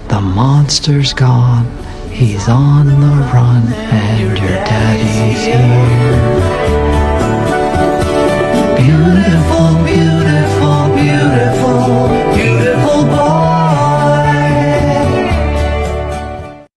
The monster's gone, he's on the run, and your daddy's here.